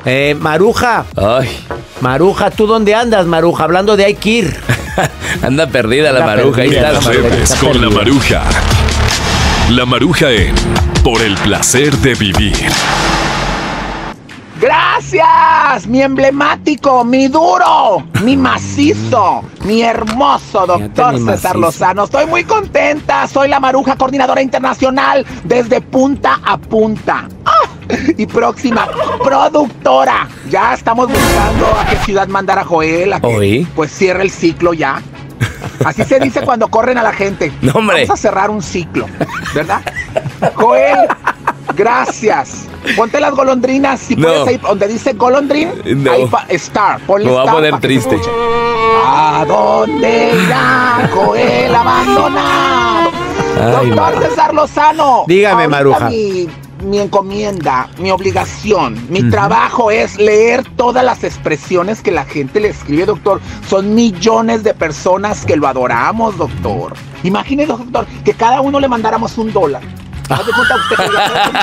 Maruja. Ay. Maruja, ¿tú dónde andas, Maruja? Hablando de hay que ir. Anda perdida la Anda Maruja. Ahí perdida está. la Maruja. Jueves con la Maruja. La Maruja en Por el placer de vivir. Gracias, mi emblemático, mi duro, mi macizo, mi hermoso doctor mi César macizo. Lozano. Estoy muy contenta, soy la Maruja, coordinadora internacional desde punta a punta. Y próxima productora. Ya estamos buscando a qué ciudad mandar a Joel, a que Oí. pues cierre el ciclo ya. Así se dice cuando corren a la gente. No, hombre. Vamos a cerrar un ciclo, ¿verdad? Joel, gracias. Ponte las golondrinas, si No. puedes ahí donde dice golondrín, No. ahí Star, ponle Me voy a Star poner pa' que se triste. escuche. ¿A dónde irá Joel abandonado? Ay, Doctor César Lozano. Dígame, ahorita Maruja. Mi encomienda, mi obligación, mi trabajo es leer todas las expresiones que la gente le escribe, doctor. Son millones de personas que lo adoramos, doctor. Imagine, doctor, que cada uno le mandáramos $1. Haz de cuenta usted que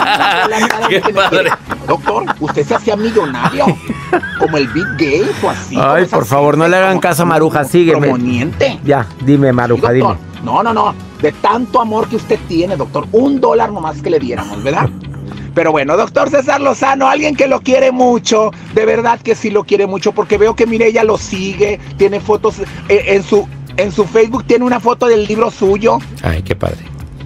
$1 Qué que me padre. quiere. Doctor, usted se hacía millonario, como el Bill Gates o así. como Ay, esa por favor, no gente, le hagan como- caso a Maruja, como sígueme. promoniente. Ya, dime, Maruja, Sí, dime. doctor. No. De tanto amor que usted tiene, doctor. $1 nomás que le diéramos, ¿verdad? Pero bueno, doctor César Lozano, alguien que lo quiere mucho, de verdad que sí lo quiere mucho, porque veo que Mireya lo sigue, tiene fotos en su Facebook, tiene una foto del libro suyo, Ay, qué padre.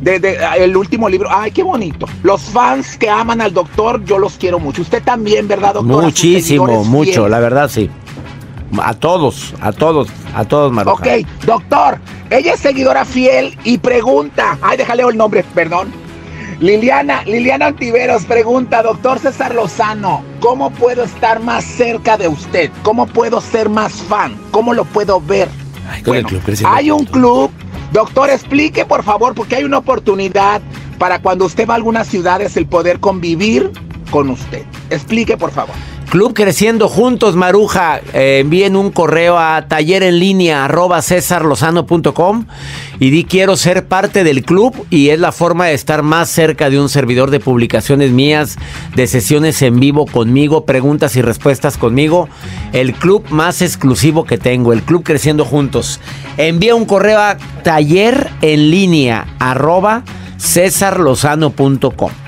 el último libro. Ay, qué bonito. Los fans que aman al doctor, yo los quiero mucho. Usted también, ¿verdad, doctor? A sus Muchísimo, seguidores mucho, fieles. la verdad, sí. A todos, Maruja. Ok, doctor, ella es seguidora fiel y pregunta. Ay, déjale el nombre, perdón. Liliana Ontiveros pregunta, doctor César Lozano, ¿cómo puedo estar más cerca de usted? ¿Cómo puedo ser más fan? ¿Cómo lo puedo ver? Ay, con el Bueno, club creciendo. hay un club. Doctor, explique por favor, porque hay una oportunidad para cuando usted va a algunas ciudades el poder convivir con usted. Explique por favor. Club Creciendo Juntos, Maruja. Envíen un correo a tallerenlinea@cesarlozano.com y di quiero ser parte del club, y es la forma de estar más cerca de un servidor, de publicaciones mías, de sesiones en vivo conmigo, preguntas y respuestas conmigo. El club más exclusivo que tengo, el Club Creciendo Juntos. Envía un correo a tallerenlinea@cesarlozano.com.